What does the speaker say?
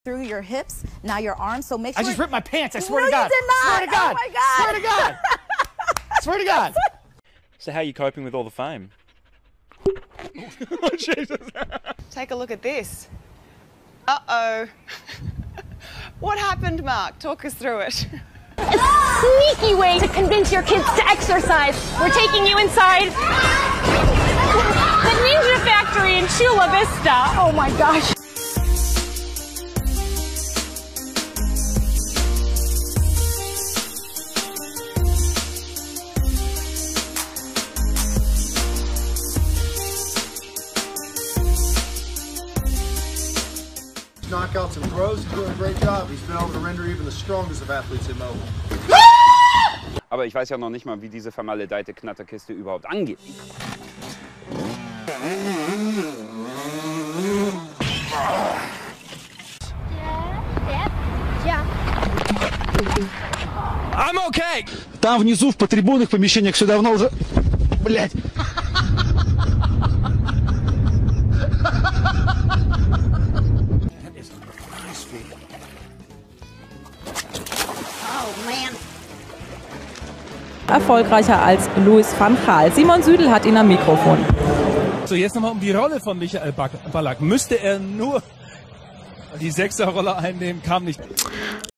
through your hips, now your arms, so make sure... I just ripped my pants, I swear to No, God. you did not! Swear to God! Oh my God! Swear to God! Swear to God! So how are you coping with all the fame? Oh, Jesus. Take a look at this. Uh-oh. What happened, Mark? Talk us through it. A sneaky way to convince your kids to exercise. We're taking you inside the Ninja Factory in Chula Vista. Oh my gosh. Knockouts and throws, he's doing a great job. He's been able to render even the strongest of athletes immobile. Aber ich weiß ja noch nicht mal, wie diese vermaledeite Knatterkiste überhaupt angeht. I'm okay! Там внизу в потрибунных помещениях все давно уже... Блять! Erfolgreicher als Louis van Gaal. Simon Südel hat ihn am Mikrofon. So, jetzt nochmal um die Rolle von Michael Ballack. Müsste er nur die Sechserrolle einnehmen, kam nicht.